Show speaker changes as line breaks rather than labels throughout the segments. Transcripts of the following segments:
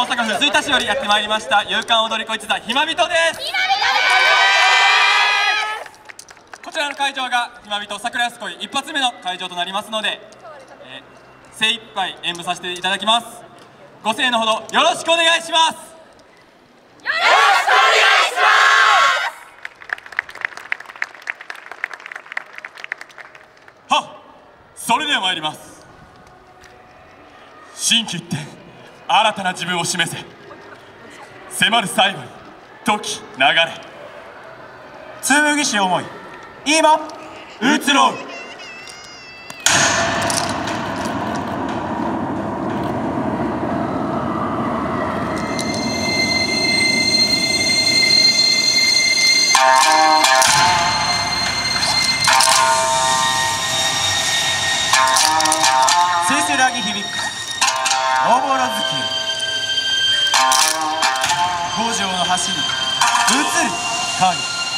大阪府吹田市よりやってまいりました勇敢踊り子一座ひまびとです。こちらの会場がひまびと桜安恋一発目の会場となりますので、精一杯演舞させていただきます。ご声援のほどよろしくお願いします。
よろしくお願いします。
はっ、それでは参ります。心機一転、新たな自分を示せ。迫る最後に時流れ、
紡し思い今
移ろう。
せせらぎ響くおぼろ月五条の橋に映る影、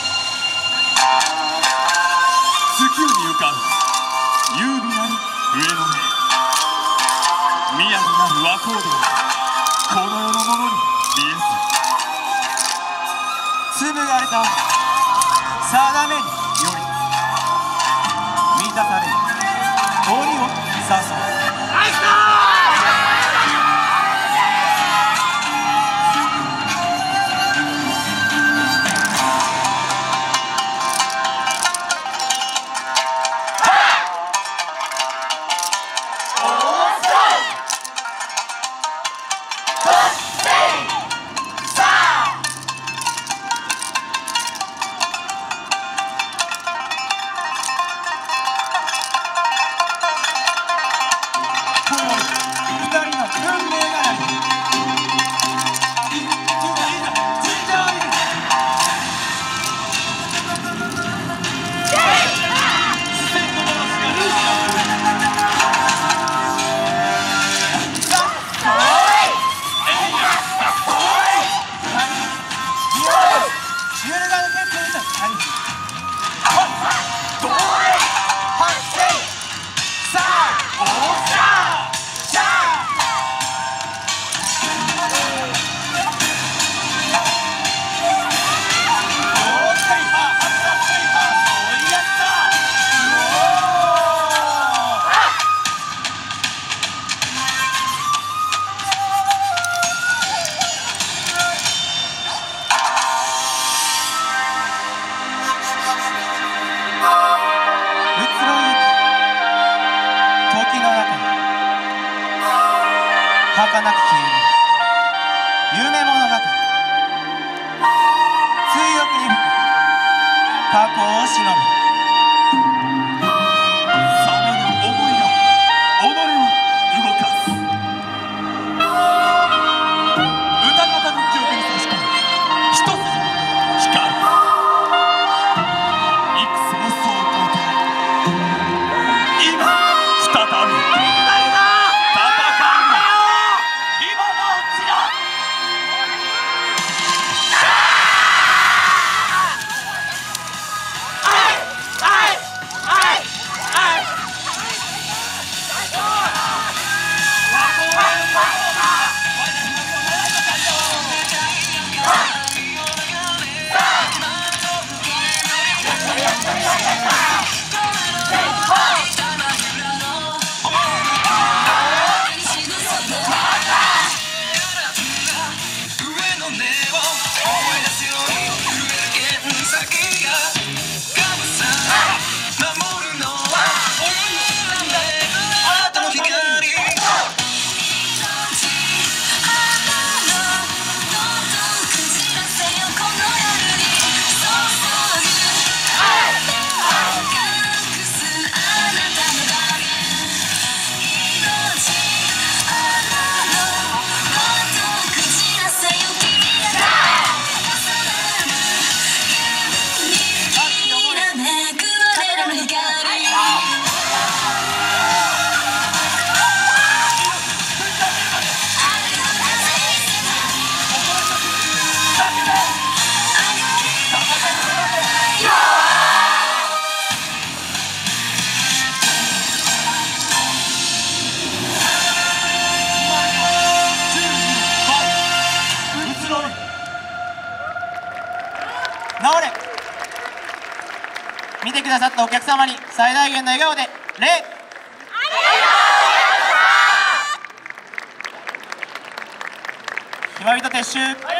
月夜に浮かぶ優美なる上の目、雅なる和光でこの世のものに見え
紡がれた定めにより満たされる鬼を誘う。儚く消える夢物語、追憶に吹く過去を忍ぶ。
冷めぬ想いが己を動かす。歌方の記憶に差し込む一筋の光、幾世相を超えて今再び
ださったお客様に最大限の笑顔で礼。ひまびと撤収。